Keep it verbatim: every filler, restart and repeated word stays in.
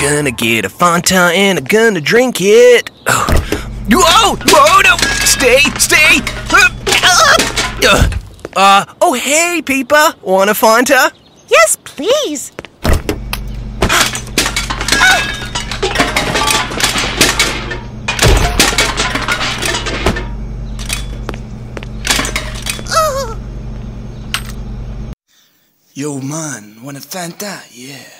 gonna get a Fanta and I'm gonna drink it. Oh. Whoa! Whoa! No! Stay! Stay! Uh, uh, oh, hey, Peepa. Want a Fanta? Yes, please. Yo, man, want a Fanta? Yeah.